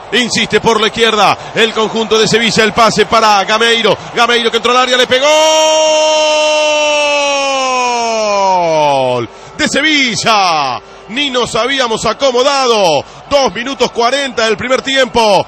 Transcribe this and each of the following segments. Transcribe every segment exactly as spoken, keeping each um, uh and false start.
Insiste por la izquierda el conjunto de Sevilla. El pase para Gameiro. Gameiro que entró al área, le pegó. ¡Gol de Sevilla! Ni nos habíamos acomodado. dos minutos cuarenta del primer tiempo.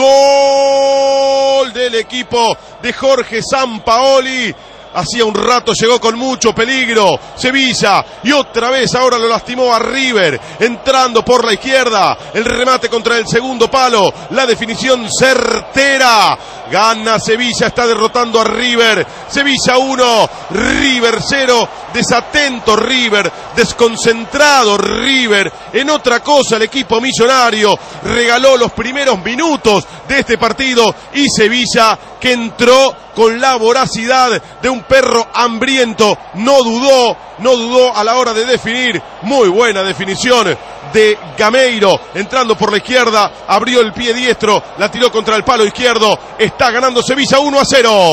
Gol del equipo de Jorge Sampaoli. Hacía un rato llegó con mucho peligro Sevilla y otra vez ahora lo lastimó a River, entrando por la izquierda, el remate contra el segundo palo, la definición certera, gana Sevilla, está derrotando a River. Sevilla uno, River cero, desatento River, desconcentrado River, en otra cosa el equipo millonario, regaló los primeros minutos de este partido y Sevilla, que entró con la voracidad de un perro hambriento, no dudó, no dudó a la hora de definir. Muy buena definición de Gameiro, entrando por la izquierda, abrió el pie diestro, la tiró contra el palo izquierdo. Está ganando Sevilla uno a cero.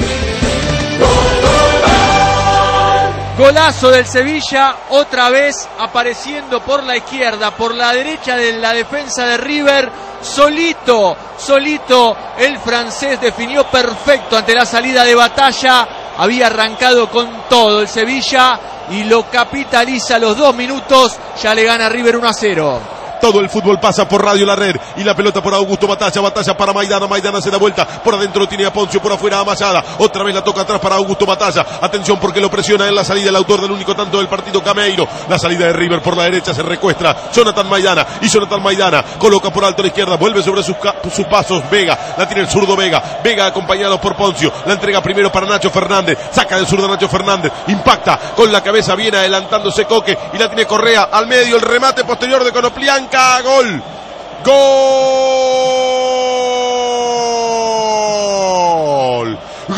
Golazo del Sevilla, otra vez apareciendo por la izquierda, por la derecha de la defensa de River. Solito, solito el francés definió perfecto ante la salida de Batalla. Había arrancado con todo el Sevilla y lo capitaliza a los dos minutos. Ya le gana River uno a cero. Todo el fútbol pasa por Radio La Red y la pelota por Augusto Batalla, Batalla para Maidana, Maidana se da vuelta, por adentro tiene a Poncio, por afuera a Mayada, otra vez la toca atrás para Augusto Batalla, atención porque lo presiona en la salida el autor del único tanto del partido, Gameiro, la salida de River por la derecha se recuestra, Jonathan Maidana, y Jonathan Maidana coloca por alto a la izquierda, vuelve sobre sus, sus pasos, Vega, la tiene el zurdo Vega, Vega acompañado por Poncio, la entrega primero para Nacho Fernández, saca del zurdo Nacho Fernández, impacta con la cabeza, viene adelantándose Coque, y la tiene Correa al medio, el remate posterior de Konoplyanka. Gol, gol,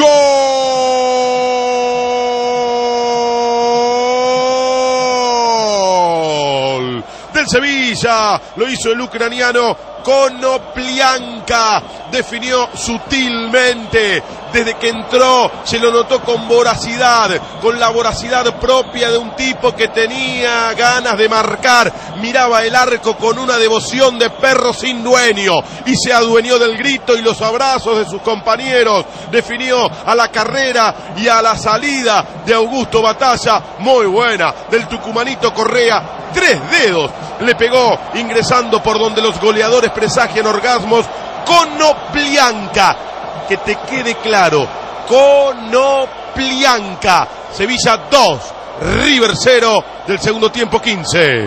gol del Sevilla, lo hizo el ucraniano Konoplyanka, definió sutilmente, desde que entró se lo notó con voracidad, con la voracidad propia de un tipo que tenía ganas de marcar, miraba el arco con una devoción de perro sin dueño y se adueñó del grito y los abrazos de sus compañeros, definió a la carrera y a la salida de Augusto Batalla, muy buena, del tucumanito Correa, tres dedos le pegó ingresando por donde los goleadores presagian orgasmos. Konoplyanka, que te quede claro, Konoplyanka. Sevilla dos, River cero, del segundo tiempo quince.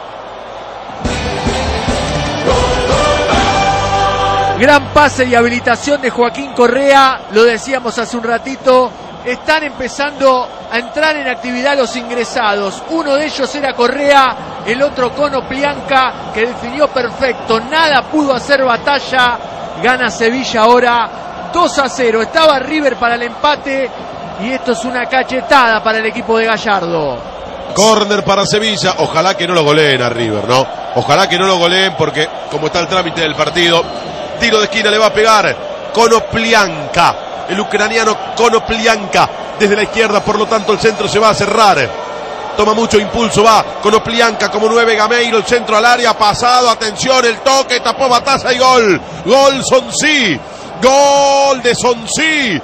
Gran pase y habilitación de Joaquín Correa, lo decíamos hace un ratito. Están empezando a entrar en actividad los ingresados. Uno de ellos era Correa, el otro Konoplyanka, que definió perfecto. Nada pudo hacer Batalla. Gana Sevilla ahora dos a cero. Estaba River para el empate y esto es una cachetada para el equipo de Gallardo. Córner para Sevilla. Ojalá que no lo goleen a River, ¿no? Ojalá que no lo goleen porque como está el trámite del partido, tiro de esquina le va a pegar Konoplyanka. El ucraniano Konoplyanka desde la izquierda, por lo tanto el centro se va a cerrar. Toma mucho impulso, va Konoplyanka como nueve, Gameiro, el centro al área, pasado, atención, el toque, tapó Batalla y gol. Gol Sonsi, gol de Sonsi,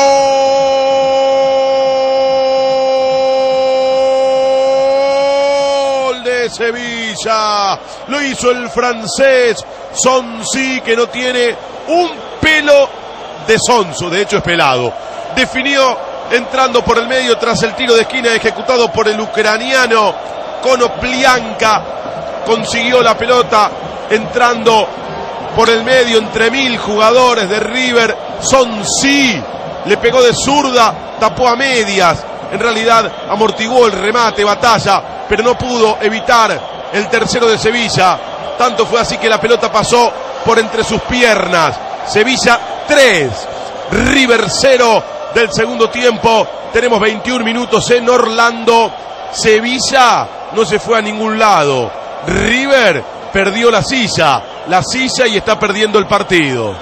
gol de Sevilla. Lo hizo el francés Sonsi, que no tiene un pelo de sonso, de hecho es pelado. Definió entrando por el medio tras el tiro de esquina ejecutado por el ucraniano Konoplyanka. Consiguió la pelota entrando por el medio entre mil jugadores de River. Sonsi le pegó de zurda, tapó a medias. En realidad amortiguó el remate Batalla, pero no pudo evitar el tercero de Sevilla. Tanto fue así que la pelota pasó por entre sus piernas. Sevilla tres, River cero del segundo tiempo. Tenemos veintiún minutos en Orlando. Sevilla no se fue a ningún lado. River perdió la silla, la silla y está perdiendo el partido.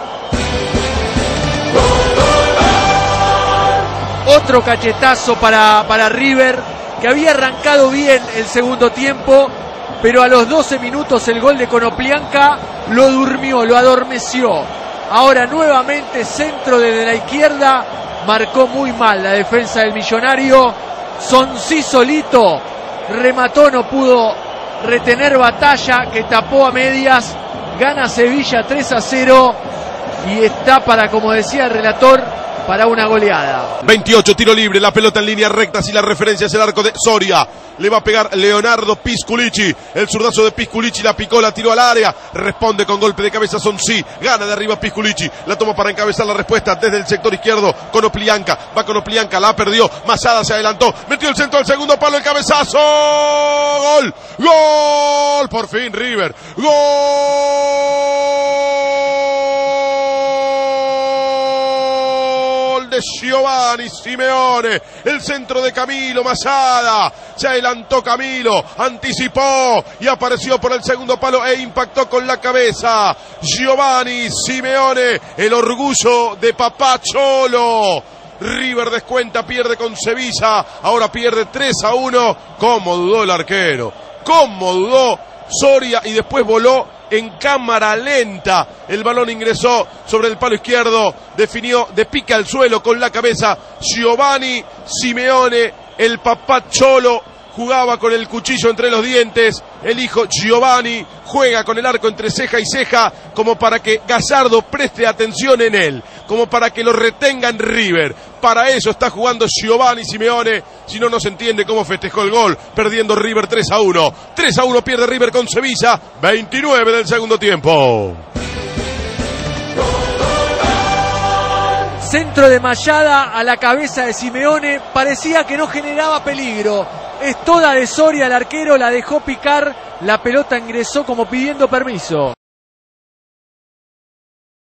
Otro cachetazo para, para River, que había arrancado bien el segundo tiempo, pero a los doce minutos el gol de Konoplyanka lo durmió, lo adormeció. Ahora nuevamente centro desde la izquierda, marcó muy mal la defensa del Millonario. Sonsi solito remató, no pudo retener Batalla, que tapó a medias. Gana Sevilla tres a cero y está para, como decía el relator, para una goleada. veintiocho, tiro libre, la pelota en línea recta, si la referencia es el arco de Soria. Le va a pegar Leonardo Pisculici, el zurdazo de Pisculici, la picó, la tiró al área, responde con golpe de cabeza Sonsi, gana de arriba Pisculici, la toma para encabezar la respuesta desde el sector izquierdo, Konoplyanka, va Konoplyanka, la perdió, Masada se adelantó, metió el centro al segundo palo, el cabezazo, gol, gol, por fin River, gol de Giovanni Simeone, el centro de Camilo Masada, se adelantó Camilo, anticipó y apareció por el segundo palo e impactó con la cabeza Giovanni Simeone, el orgullo de Papá Cholo. River descuenta, pierde con Sevilla, ahora pierde tres a uno, cómo dudó el arquero, cómo dudó Soria y después voló en cámara lenta. El balón ingresó sobre el palo izquierdo, definió de pica al suelo con la cabeza Giovanni Simeone, el Papá Cholo. Jugaba con el cuchillo entre los dientes, el hijo Giovanni juega con el arco entre ceja y ceja, como para que Gallardo preste atención en él, como para que lo retenga en River. Para eso está jugando Giovanni Simeone, si no, no se entiende cómo festejó el gol, perdiendo River tres a uno. tres a uno pierde River con Sevilla, veintinueve del segundo tiempo. Centro de Mayada a la cabeza de Simeone, parecía que no generaba peligro. Es toda de Soria el arquero, la dejó picar, la pelota ingresó como pidiendo permiso.